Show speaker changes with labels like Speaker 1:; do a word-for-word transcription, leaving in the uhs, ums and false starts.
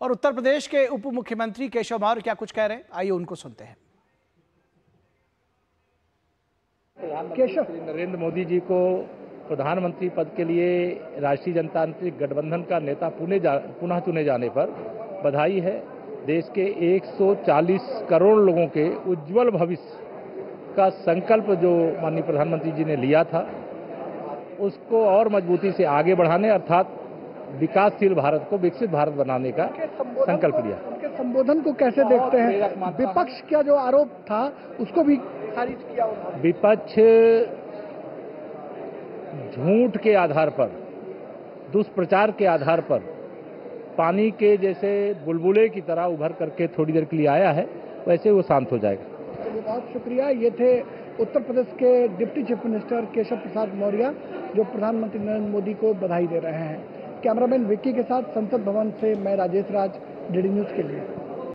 Speaker 1: और उत्तर प्रदेश के उप मुख्यमंत्री केशव मौर्य क्या कुछ कह रहे हैं, आइए उनको सुनते हैं।
Speaker 2: प्रधानमंत्री नरेंद्र मोदी जी को प्रधानमंत्री पद के लिए राष्ट्रीय जनतांत्रिक गठबंधन का नेता पुनः चुने जाने पर बधाई है। देश के एक सौ चालीस करोड़ लोगों के उज्जवल भविष्य का संकल्प जो माननीय प्रधानमंत्री जी ने लिया था, उसको और मजबूती से आगे बढ़ाने अर्थात विकासशील भारत को विकसित भारत बनाने का संकल्प लिया।
Speaker 3: उनके संबोधन को कैसे देखते हैं? विपक्ष का जो आरोप था उसको भी खारिज किया।
Speaker 2: विपक्ष झूठ के आधार पर, दुष्प्रचार के आधार पर पानी के जैसे बुलबुले की तरह उभर करके थोड़ी देर के लिए आया है, वैसे वो शांत हो जाएगा।
Speaker 3: बहुत शुक्रिया। ये थे उत्तर प्रदेश के deputy chief minister Keshav Prasad Maurya, जो प्रधानमंत्री नरेंद्र मोदी को बधाई दे रहे हैं। कैमरामैन विक्की के साथ संसद भवन से मैं राजेश राज, डीडी न्यूज के लिए।